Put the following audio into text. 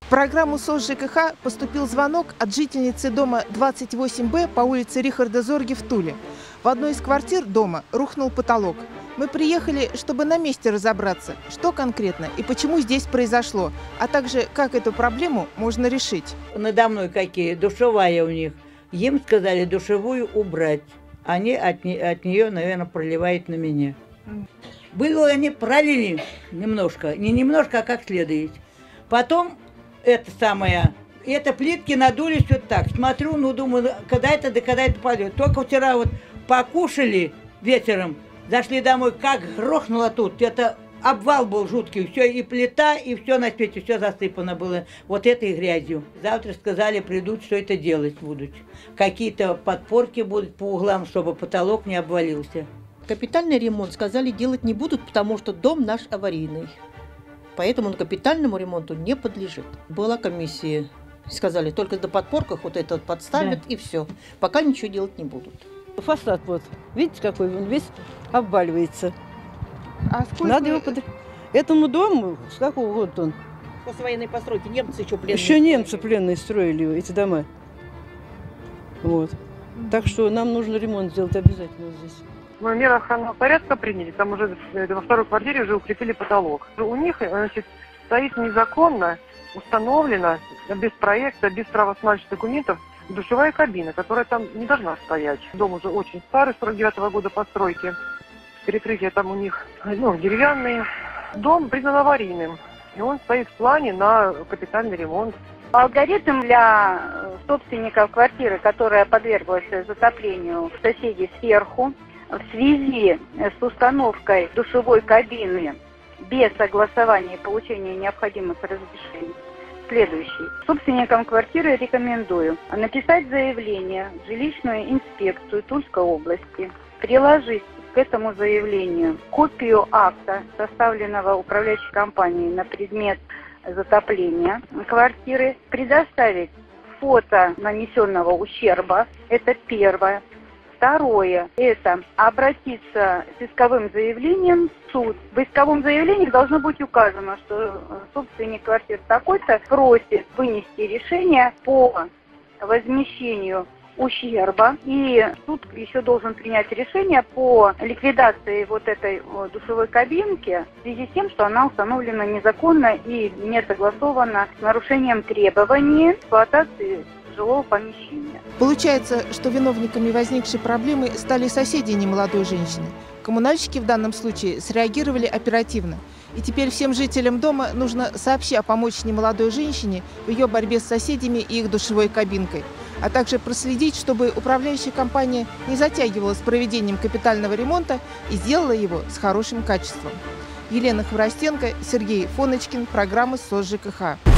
В программу СОС ЖКХ поступил звонок от жительницы дома 28Б по улице Рихарда Зорге в Туле. В одной из квартир дома рухнул потолок. Мы приехали, чтобы на месте разобраться, что конкретно и почему здесь произошло, а также как эту проблему можно решить. Надо мной какие, душевая у них. Им сказали душевую убрать. Они от нее, наверное, проливают на меня. Было они пролили немножко, не немножко, а как следует. Потом это плитки надулись вот так. Смотрю, ну думаю, когда это пойдет. Только вчера вот покушали вечером, зашли домой, как грохнуло тут. Это обвал был жуткий. Все, и плита, и все на свете, все засыпано было вот этой грязью. Завтра сказали, придут, что это делать будут. Какие-то подпорки будут по углам, чтобы потолок не обвалился. Капитальный ремонт, сказали, делать не будут, потому что дом наш аварийный. Поэтому он капитальному ремонту не подлежит. Была комиссия. Сказали, только до подпорках вот это вот подставят, да. И все. Пока ничего делать не будут. Фасад вот, видите, какой он весь обваливается. А сколько... Надо его Этому дому, с какого года он? После военной постройки немцы еще пленные. Еще немцы пленные строили эти дома. Вот. Так что нам нужно ремонт сделать обязательно здесь. Мы меры охранного порядка приняли, там уже во второй квартире уже укрепили потолок. У них, значит, стоит незаконно установлена, без проекта, без правоустанавливающих документов, душевая кабина, которая там не должна стоять. Дом уже очень старый, 49-го года постройки. Перекрытия там у них деревянные. Дом признан аварийным, и он стоит в плане на капитальный ремонт. Алгоритм для собственников квартиры, которая подверглась затоплению соседей сверху, в связи с установкой душевой кабины без согласования и получения необходимых разрешений, следующий. Собственникам квартиры рекомендую написать заявление в жилищную инспекцию Тульской области, приложить к этому заявлению копию акта, составленного управляющей компанией на предмет затопления квартиры, предоставить фото нанесенного ущерба, это первое. Второе – это обратиться с исковым заявлением в суд. В исковом заявлении должно быть указано, что собственник квартиры такой-то просит вынести решение по возмещению ущерба. И суд еще должен принять решение по ликвидации вот этой душевой кабинки в связи с тем, что она установлена незаконно и не согласована с нарушением требований эксплуатации жилого помещения. Получается, что виновниками возникшей проблемы стали соседи немолодой женщины. Коммунальщики в данном случае среагировали оперативно. И теперь всем жителям дома нужно сообща помочь немолодой женщине в ее борьбе с соседями и их душевой кабинкой, а также проследить, чтобы управляющая компания не затягивала с проведением капитального ремонта и сделала его с хорошим качеством. Елена Хворостенко, Сергей Фоночкин, программа СОС ЖКХ.